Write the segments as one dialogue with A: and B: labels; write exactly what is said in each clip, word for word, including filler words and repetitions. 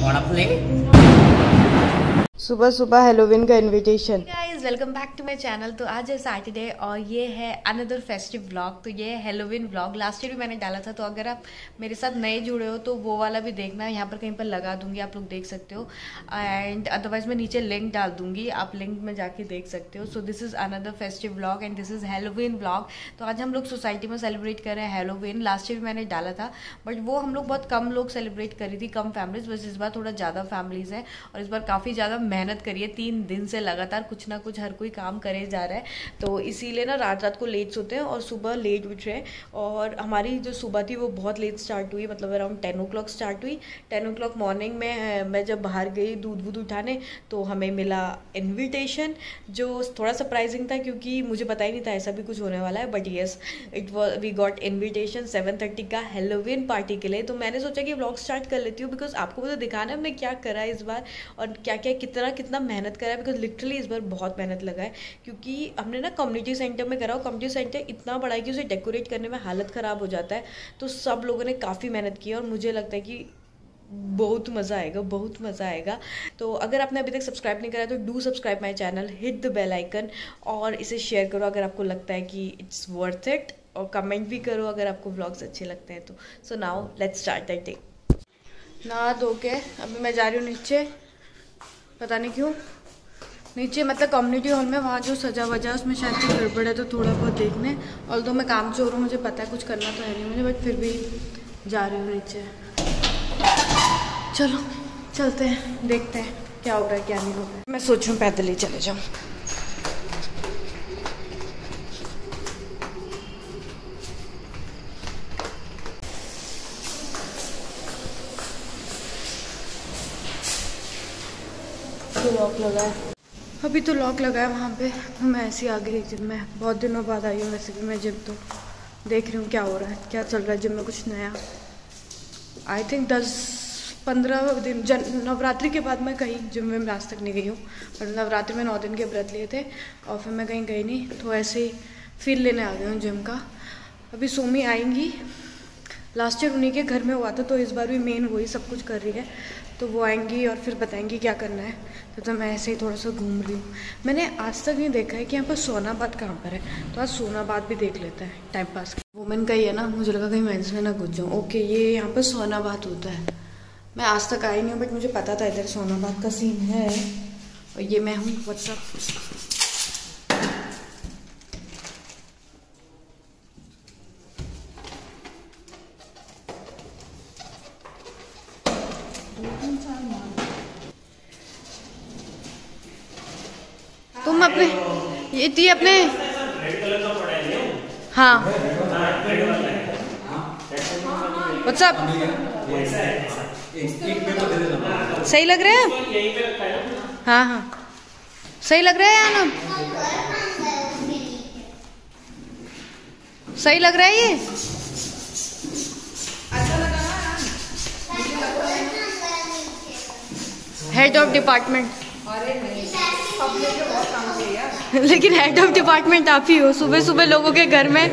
A: Wanna play?
B: सुबह सुबह Halloween का invitation.
C: Guys welcome back to my channel. तो आज है सैटरडे और ये है अनदर फेस्टिव व्लॉग। तो ये है हेलोवीन व्लॉग। लास्ट ईयर भी मैंने डाला था, तो अगर आप मेरे साथ नए जुड़े हो तो वो वाला भी देखना। यहाँ पर कहीं पर लगा दूंगी, आप लोग देख सकते हो। एंड अदरवाइज मैं नीचे लिंक डाल दूंगी, आप लिंक में जाके देख सकते हो। So this is another festive vlog and this is Halloween vlog. तो आज हम लोग सोसाइटी में सेलिब्रेट कर रहे हैं हेलोवीन। लास्ट ईयर भी मैंने डाला था, बट वो हम लोग बहुत कम लोग सेलिब्रेट करी थी, कम फैमिलीज। बस इस बार थोड़ा ज़्यादा फैमिलीज हैं और इस बार काफ़ी ज़्यादा मेहनत करी है। तीन दिन से लगातार कुछ ना कुछ हर कोई काम करे जा रहा है, तो इसीलिए ना रात रात को लेट सोते हैं और सुबह लेट उठ रहे हैं। और हमारी जो सुबह थी वो बहुत लेट स्टार्ट हुई, मतलब around ten o'clock start हुई। टेन ओ क्लॉक मॉर्निंग में मैं जब बाहर गई दूध वूध उठाने, तो हमें मिला इन्विटेशन, जो थोड़ा सरप्राइजिंग था क्योंकि मुझे पता ही नहीं था ऐसा भी कुछ होने वाला है। But yes, it was we got invitation seven thirty का हेलोवीन पार्टी के लिए। तो मैंने सोचा कि व्लॉग स्टार्ट कर लेती हूँ, बिकॉज आपको मुझे दिखाना है हमने क्या करा है इस बार और क्या क्या कितना कितना मेहनत करा है। बिकॉज लिटरली इस बार बहुत मेहनत लगा है, क्योंकि हमने ना कम्युनिटी सेंटर में करा। कम्युनिटी सेंटर इतना बड़ा है कि उसे डेकोरेट करने में हालत ख़राब हो जाता है। तो सब लोगों ने काफ़ी मेहनत की और मुझे लगता है कि बहुत मज़ा आएगा, बहुत मज़ा आएगा। तो अगर आपने अभी तक सब्सक्राइब नहीं करा तो do subscribe my channel, hit the bell icon और इसे शेयर करो अगर आपको लगता है कि इट्स वर्थ इट, और कमेंट भी करो अगर आपको व्लॉग्स अच्छे लगते हैं तो। So now let's start that day. नहा धो के अभी मैं जा रही हूँ नीचे, पता नहीं क्यों नीचे, मतलब कम्युनिटी हॉल में वहाँ जो सजा वजा उसमें शायद कुछ गड़बड़ है, तो थोड़ा बहुत देखने। और तो मैं काम चोर हूँ, मुझे पता है कुछ करना तो है नहीं मुझे, बट फिर भी जा रही हूँ नीचे। चलो चलते हैं, देखते हैं क्या हो रहा है क्या नहीं हो रहा है। मैं सोच रही हूँ पैदल ही चले जाऊँ। तो लॉक लगा है, अभी तो लॉक लगा है वहाँ पे। मैं ऐसे ही आ गई जिम में, बहुत दिनों बाद आई हूँ वैसे भी मैं जिम। तो देख रही हूँ क्या हो रहा है, क्या चल रहा है जिम में, कुछ नया। आई थिंक दस पंद्रह दिन जन नवरात्रि के बाद मैं कहीं जिम में आज तक नहीं गई हूँ। पर नवरात्रि में नौ दिन के व्रत लिए थे और फिर मैं कहीं गई नहीं, तो ऐसे ही फील लेने आ गई हूँ जिम का। अभी सोमी आएंगी, लास्ट ईयर उन्हीं के घर में हुआ था, तो इस बार भी मेन वही सब कुछ कर रही है। तो वो आएंगी और फिर बताएंगी क्या करना है। तो, तो मैं ऐसे ही थोड़ा सा घूम रही हूँ। मैंने आज तक नहीं देखा है कि यहाँ पर सोनाबाद कहाँ पर है, तो आज सोनाबाद भी देख लेते हैं टाइम पास। वुमेन का ही है ना, मुझे लगा कहीं मेंस में ना घुस जाऊँ। ओके, ये यहाँ पर सोनाबाद होता है। मैं आज तक आई नहीं हूँ, बट मुझे पता था इधर सोनाबाद का सीन है। और ये मैं हूँ व्हाट्सअप। तुम अपने ये थी अपने, हाँ व्हाट्सअप सही लग रहे हैं? हाँ हाँ सही लग रहा है यार ना, सही लग रहा है ये। हेड ऑफ डिपार्टमेंट, लेकिन हेड ऑफ डिपार्टमेंट आप ही हो। सुबह सुबह लोगों के घर में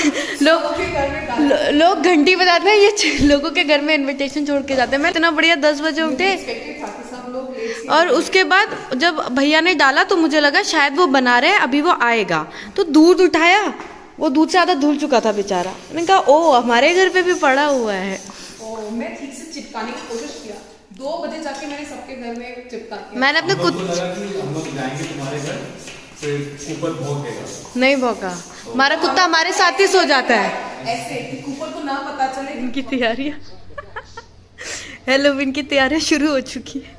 C: लोग लोग घंटी बजाते हैं, ये लोगों के घर में इनविटेशन छोड़ के जाते हैं। मैं इतना बढ़िया दस बजे उठे और उसके बाद जब भैया ने डाला तो मुझे लगा शायद वो बना रहे हैं, अभी वो आएगा। तो दूध उठाया, वो दूध से आधा धुल चुका था बेचारा। मैंने कहा ओ हमारे घर पे भी पड़ा हुआ है।
D: ओ, मैं ठीक से चिपकाने की कोशिश किया, दो बजे जाके मैंने सबके घर में चिपका किया।
C: मैंने अपने कुछ
E: हम लोग जाएंगे तुम्हारे घर, फिर ऊपर भौंकेगा।
C: नहीं भौंका, हमारा कुत्ता हमारे साथ ही सो जाता है।
D: ऐसे कि ऊपर को ना पता चले।
C: इनकी तैयारियां हेलोवीन की तैयारियां शुरू हो चुकी है।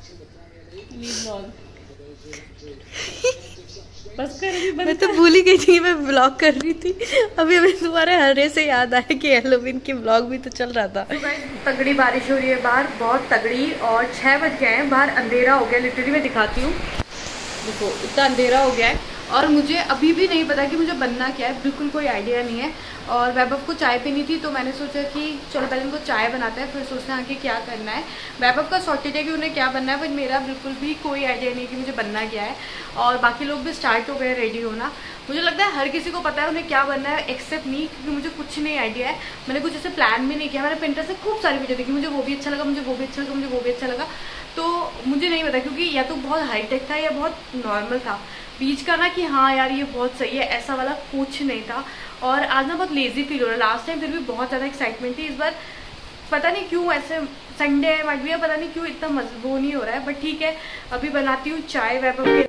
C: बस कर रही, मैं तो भूल ही गई थी मैं ब्लॉग कर रही थी। अभी अभी तुम्हारे हरे से याद आया कि हेलोवीन की ब्लॉग भी तो चल रहा था। तगड़ी बारिश हो रही है बाहर, बहुत तगड़ी। और छः बज गए हैं, बाहर अंधेरा हो गया। लिटरली मैं दिखाती हूँ, देखो इतना अंधेरा हो गया है और मुझे अभी भी नहीं पता कि मुझे बनना क्या है, बिल्कुल कोई आइडिया नहीं है। और वैभव को चाय पीनी थी, तो मैंने सोचा कि चलो पहले उनको चाय बनाते हैं, फिर सोचते हैं कि क्या करना है। वैभव का सॉर्टेड है कि उन्हें क्या बनना है, बट मेरा बिल्कुल भी कोई आइडिया नहीं कि मुझे बनना क्या है। और बाकी लोग भी स्टार्ट हो गए रेडी होना। मुझे लगता है हर किसी को पता है उन्हें क्या बनना है, एक्सेप्ट मी, क्योंकि मुझे कुछ नहीं आइडिया है। मैंने कुछ ऐसे प्लान भी नहीं किया। मैंने पिंटरेस्ट से खूब सारी वीडियो देखी, मुझे वो भी अच्छा लगा, मुझे वो भी अच्छा लगा, मुझे वो भी अच्छा लगा, मुझे नहीं पता, क्योंकि या तो बहुत हाईटेक था या बहुत नॉर्मल था। बीच का ना कि हाँ यार ये बहुत सही है, ऐसा वाला कुछ नहीं था। और आज ना बहुत लेजी फील हो रहा है। लास्ट टाइम फिर भी बहुत ज़्यादा एक्साइटमेंट थी, इस बार पता नहीं क्यों, ऐसे संडे है मट भी है, पता नहीं क्यों इतना मजा वो नहीं हो रहा है। बट ठीक है, अभी बनाती हूँ चाय वैभव के।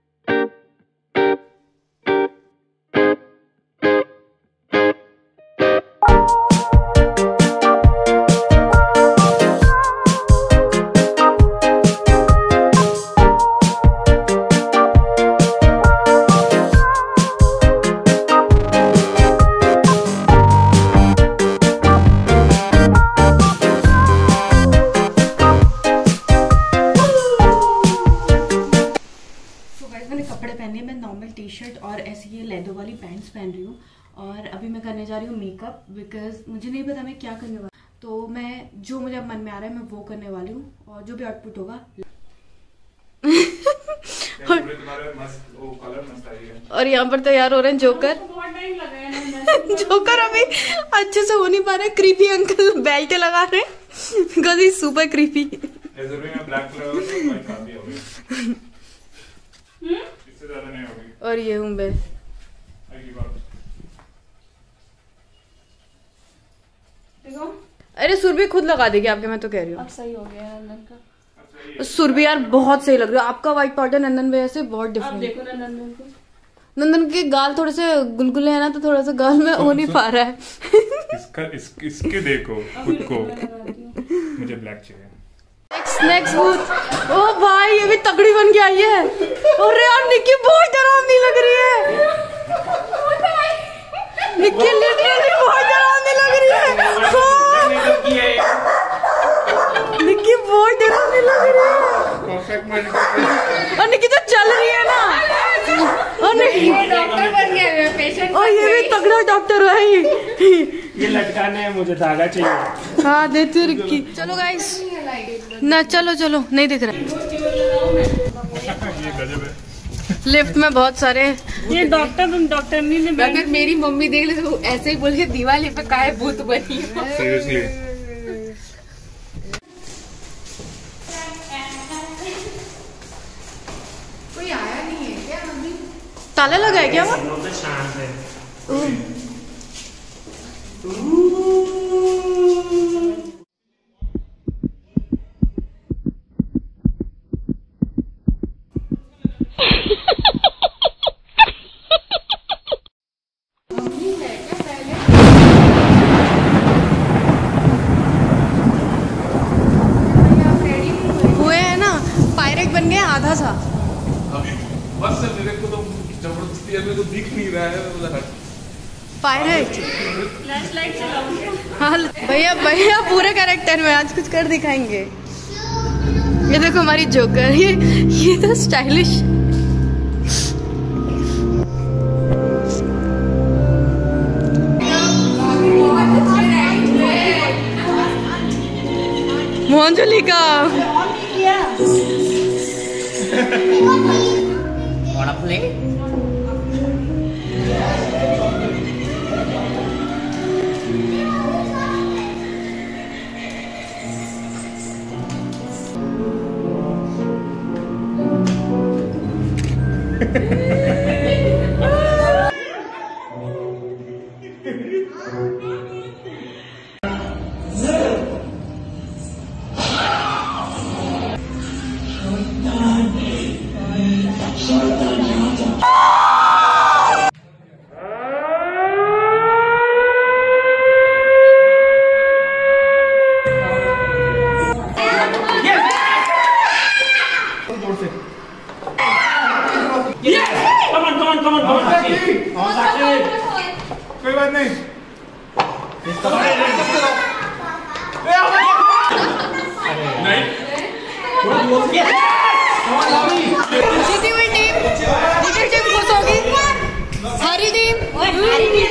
C: टी शर्ट और ऐसी ये लेदर वाली पैंट्स पहन रही हूँ। और अभी मैं करने जा रही हूँ मेकअप, बिकॉज मुझे नहीं पता मैं क्या करने वाली, तो मैं जो मुझे अब मन में आ रहा है मैं वो करने वाली हूँ, और जो भी आउटपुट होगा। और यहाँ पर तैयार हो रहे हैं जोकर। जोकर अभी अच्छे से हो नहीं पा रहे, क्रीपी अंकल बेल्ट लगा रहे हैं बिकॉज ही सुपर क्रीपी। और ये हूँ मैं। अरे सुरभि खुद लगा देगी आपके, मैं तो कह रही हूँ।
B: अब सही हो गया नंदन का।
C: सुरभि यार बहुत सही लग रहा है आपका व्हाइट पाउडर नंदन भैया से बहुत डिफरेंट।
B: देखो ना नंदन को,
C: नंदन के गाल थोड़े से गुलगुले हैं ना, तो थोड़ा सा गाल में हो नहीं पा रहा है।
E: इसका इस, इसके देखो खुद को, मुझे ब्लैक चाहिए।
C: Next next booth. ओ भाई ये भी तगड़ी बन के आई है। और यार निक्की बहुत डरावनी लग रही है। निक्की लिटरली बहुत डरावनी लग रही है। निक्की बहुत डरावनी लग रही है। और निक्की तो चल रही है ना। और
B: डॉक्टर बन गए पेशेंट।
C: और ये भी तगड़ा डॉक्टर भाई।
A: ये लटकाने है, मुझे धागा चाहिए।
C: हाँ देती रिक्की। चलो गाइस ना, चलो चलो नहीं दिख रहा।
E: ये गजब है।
C: लिफ्ट में बहुत सारे
B: ये डॉक्टर डॉक्टर ने अगर मेरी मम्मी देख ले तो ऐसे ही बोल के दीवार पे काहे भूत बनी।
E: सीरियसली
B: कोई आया नहीं है क्या अभी?
C: ताला लगा है क्या वो?
A: शांत है।
C: हुए है ना, पायरेट बन गए आधा सा।
E: अभी बस से मेरे को तो जबरदस्ती है, मेरे को दिख नहीं रहा है
C: पायरेट।
B: फ्लैशलाइट चलाऊंगी।
C: हाँ भैया भैया पूरे कैरेक्टर में आज कुछ कर दिखाएंगे। ये देखो हमारी जोकर, ये ये तो स्टाइलिश। मोहनजोली का
A: Wanna play?
E: कोई बात नहीं। नहीं
C: जीती हुई टीम, जीती टीम खुश होगी। हारी टीम